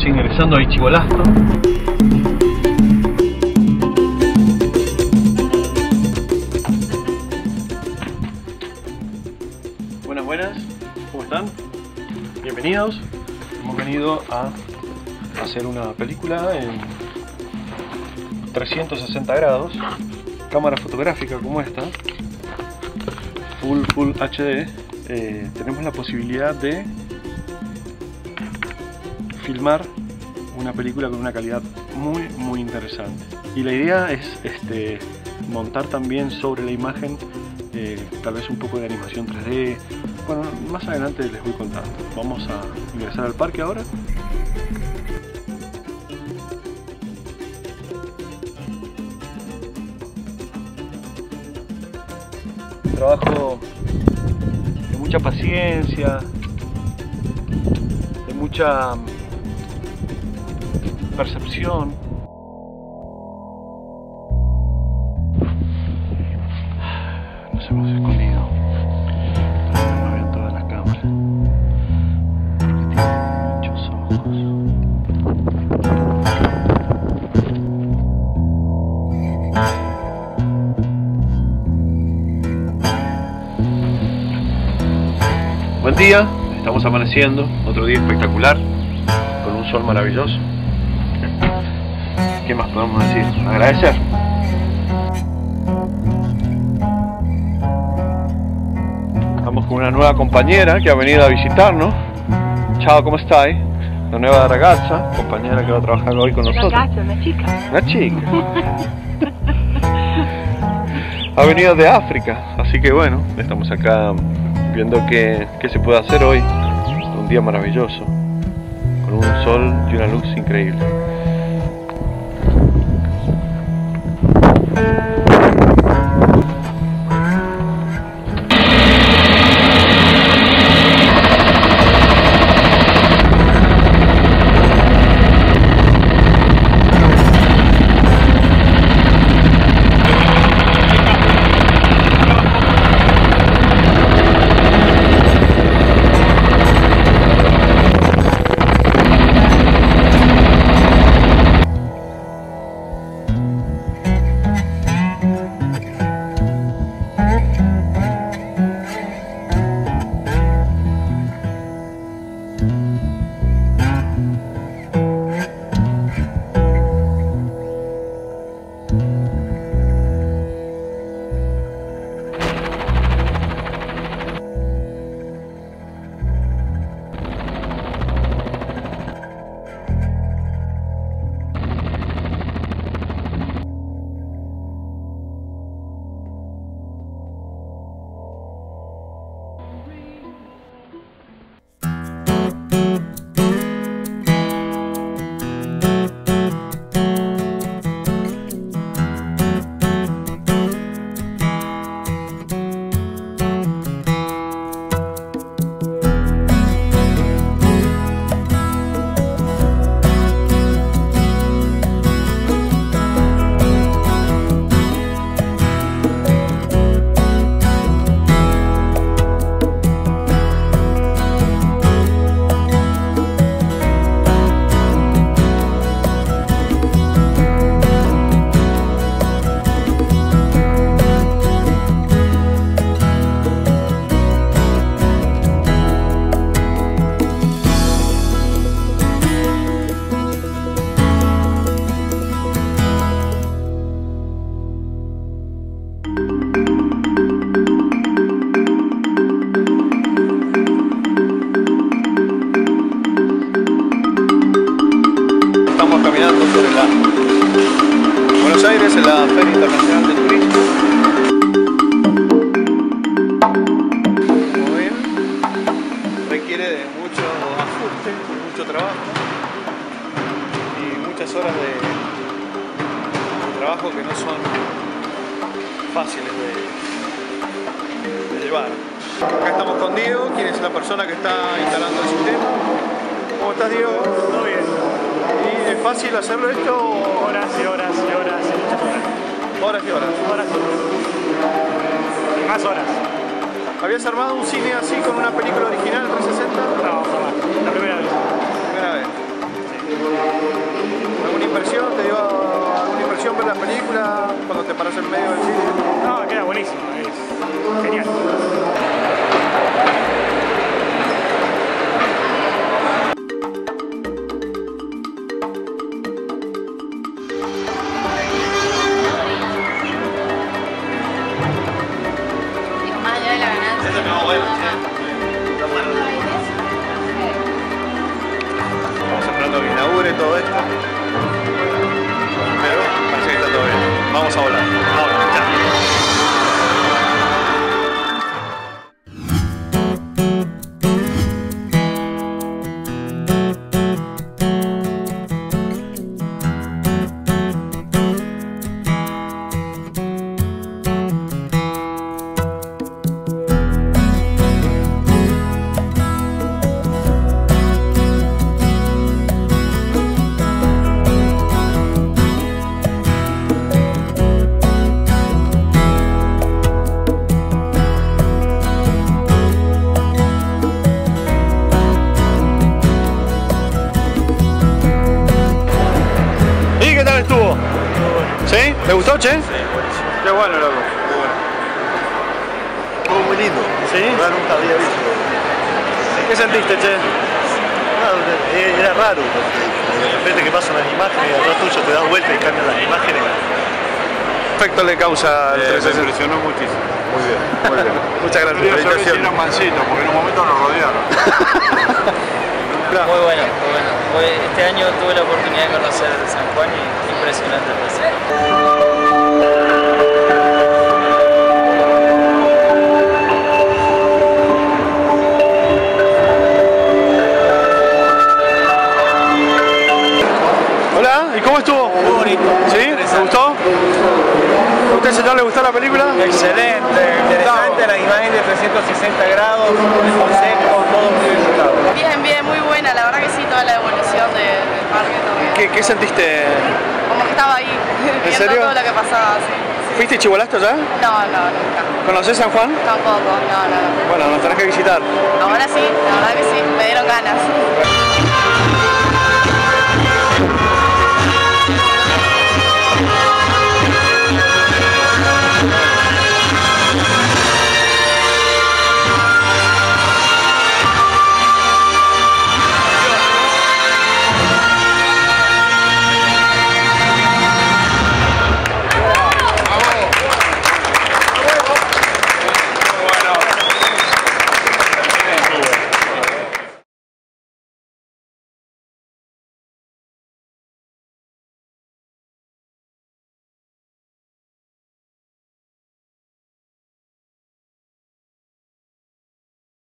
Estamos ingresando a Ichigualasto. Buenas, ¿cómo están? Bienvenidos. Hemos venido a hacer una película en 360 grados, cámara fotográfica como esta, Full HD. Tenemos la posibilidad de filmar una película con una calidad muy interesante, y la idea es montar también sobre la imagen tal vez un poco de animación 3D. Bueno, más adelante les voy contando. Vamos a ingresar al parque ahora. Trabajo de mucha paciencia, de mucha percepción. Nos hemos escondido para que no vean todas las cámaras, porque tienen muchos ojos. Buen día, estamos amaneciendo, otro día espectacular, con un sol maravilloso. ¿Qué más podemos decir? Agradecer. Estamos con una nueva compañera que ha venido a visitarnos. Chao, ¿cómo estáis? La nueva ragazza, compañera que va a trabajar hoy con nosotros. Ragazza, una chica. Una chica. Ha venido de África, así que bueno, estamos acá viendo qué se puede hacer hoy. Un día maravilloso, con un sol y una luz increíble. Buenos Aires, en la Feria Internacional de Turismo. Como ven, requiere de mucho ajuste, mucho trabajo y muchas horas de trabajo que no son fáciles de llevar. Acá estamos con Diego, quien es la persona que está instalando el sistema. ¿Cómo estás, Diego? Todo bien. ¿Y es fácil hacerlo esto? Horas y horas y horas y muchas horas. Horas y horas. Horas y horas. Y más horas. ¿Habías armado un cine así con una película original 360? No, jamás. La primera vez. Primera vez. Sí. ve todo esto. Pero parece que está todo bien. Vamos a volar. Ahora, ya. Estuvo. ¿Sí? ¿Te gustó, Che? Sí, buenísimo. Qué bueno, loco. Muy bueno. Estuvo muy lindo. ¿Sí? La verdad nunca había visto. ¿Qué sentiste, Che? Era raro, porque de repente que pasan las imágenes y atrás tuyo te das vuelta y cambian las imágenes. ¿Qué efecto le causa el 360? Me impresionó muchísimo. Muy bien, muy bien. Muchas gracias. Quería saber si Felicitaciones. eran mansitos, porque en un momento nos rodearon. Muy bueno, muy bueno. Este año tuve la oportunidad de conocer San Juan y impresionante el pasaje. Hola, ¿y cómo estuvo? Muy bonito. ¿Sí? ¿Te gustó? ¿A usted, señor, le gustó la película? Excelente, interesante, la imagen de 360 grados, el concepto, todo muy bien enfocado. Bien, bien, muy buena, la verdad que sí, toda la evolución del parque también. ¿Qué sentiste? Como que estaba ahí, viendo serio? todo lo que pasaba, sí. ¿Fuiste Chibolasto ya? No, nunca. ¿Conocés San Juan? Tampoco, no. Bueno, nos tenés que visitar. Ahora sí, la verdad que sí, me dieron ganas.